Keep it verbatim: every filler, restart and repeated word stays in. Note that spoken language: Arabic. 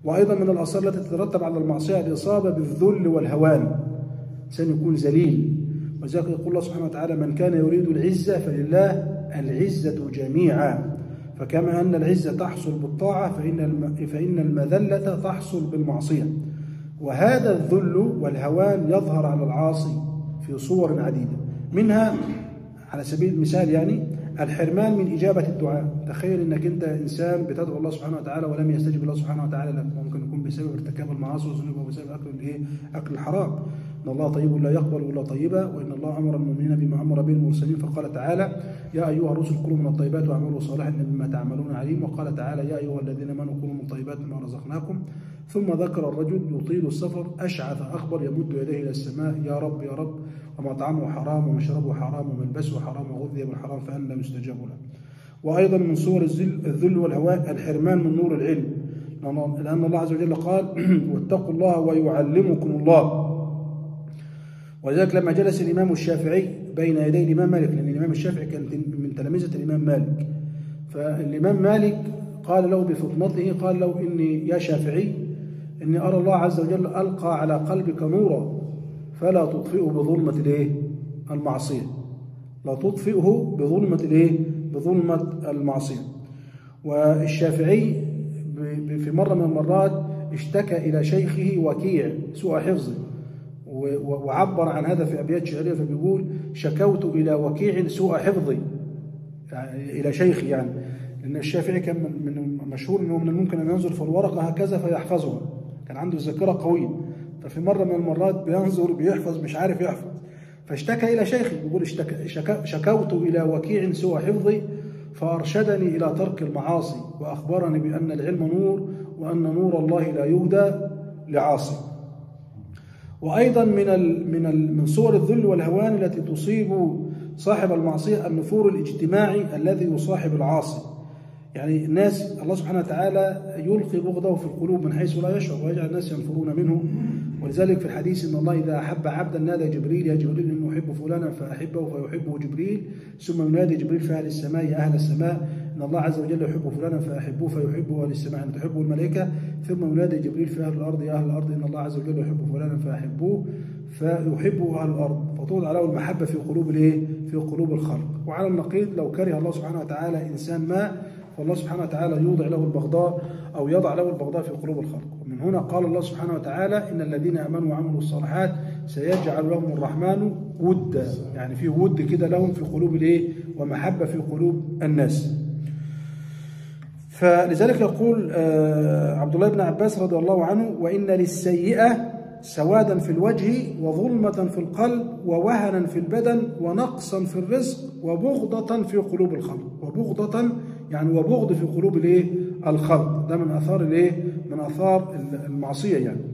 وأيضا من الآثار التي تترتب على المعصية الإصابة بالذل والهوان، إنسان يكون ذليل. ولذلك يقول الله سبحانه وتعالى: من كان يريد العزة فلله العزة جميعا. فكما أن العزة تحصل بالطاعة فإن فإن المذلة تحصل بالمعصية. وهذا الذل والهوان يظهر على العاصي في صور عديدة، منها على سبيل المثال يعني الحرمان من إجابة الدعاء. تخيل أنك أنت إنسان بتدعو الله سبحانه وتعالى ولم يستجب الله سبحانه وتعالى لك، ممكن يكون بسبب ارتكاب المعاصي والذنوب وبسبب أكل الإيه؟ أكل الحرام. إن الله طيب لا يقبل إلا طيبا، وإن الله أمر المؤمنين بما أمر به المرسلين، فقال تعالى: يا أيها الرسل كلوا من الطيبات واعملوا صالحا بما تعملون عليم. وقال تعالى: يا أيها الذين آمنوا كلوا من الطيبات مما رزقناكم. ثم ذكر الرجل يطيل السفر أشعث أخبر يمد يديه إلى السماء: يا رب يا رب، ومطعمه حرام ومشربه حرام وملبسه حرام وغذي بالحرام فأنى يستجاب له. وأيضا من صور الذل والهوان الحرمان من نور العلم، لأن الله عز وجل قال: واتقوا الله ويعلمكم الله. ولذلك لما جلس الإمام الشافعي بين يدي الإمام مالك، لأن الإمام الشافعي كان من تلامذة الإمام مالك، فالإمام مالك قال له بفطنته، قال له: إني يا شافعي إني أرى الله عز وجل ألقى على قلبك نورا فلا تطفئه بظلمة الإيه؟ المعصية. لا تطفئه بظلمة الإيه؟ بظلمة المعصية. والشافعي في مرة من المرات اشتكى إلى شيخه وكيع سوء حفظه، وعبر عن هذا في أبيات شعرية، فبيقول: شكوت إلى وكيع سوء حفظي، يعني إلى شيخي، يعني لأن الشافعي كان من مشهور أنه من الممكن أن ينظر في الورقة هكذا فيحفظها، كان عنده ذاكرة قوية. ففي مرة من المرات بينظر بيحفظ مش عارف يحفظ، فاشتكى إلى شيخي، بيقول: شكوت إلى وكيع سوء حفظي فأرشدني إلى ترك المعاصي وأخبرني بأن العلم نور وأن نور الله لا يهدى لعاصي. وأيضا من من من صور الذل والهوان التي تصيب صاحب المعصية النفور الاجتماعي الذي يصاحب العاصي. يعني الناس الله سبحانه وتعالى يلقي بغضه في القلوب من حيث لا يشعر ويجعل الناس ينفرون منه. ولذلك في الحديث إن الله إذا أحب عبدا نادى جبريل: يا جبريل إنه أحب فلانا فأحبه، فيحبه جبريل. ثم ينادي جبريل في أهل السماء: يا أهل السماء إن الله عز وجل يحب فلانا فأحبوه، فيحبه أهل السماء، أن تحبه الملائكة. ثم ينادي جبريل في أهل الأرض: يا أهل الأرض إن الله عز وجل يحب فلانا فأحبوه، فيحبه أهل الأرض، فتوضع له المحبة في قلوب الإيه؟ في قلوب الخلق. وعلى النقيض لو كره الله سبحانه وتعالى إنسان ما، فالله سبحانه وتعالى يوضع له البغضاء أو يضع له البغضاء في قلوب الخلق. ومن هنا قال الله سبحانه وتعالى: إن الذين آمنوا وعملوا الصالحات سيجعل لهم الرحمن ودا، يعني في ود كده لهم في قلوب الإيه؟ ومحبة في قلوب الناس. فلذلك يقول عبد الله بن عباس رضي الله عنه: وإن للسيئة سوادا في الوجه وظلمة في القلب ووهنا في البدن ونقصا في الرزق وبغضة في قلوب الخلق. وبغضة يعني وبغض في قلوب الايه؟ الخلق. ده من اثار الايه؟ من اثار المعصية يعني.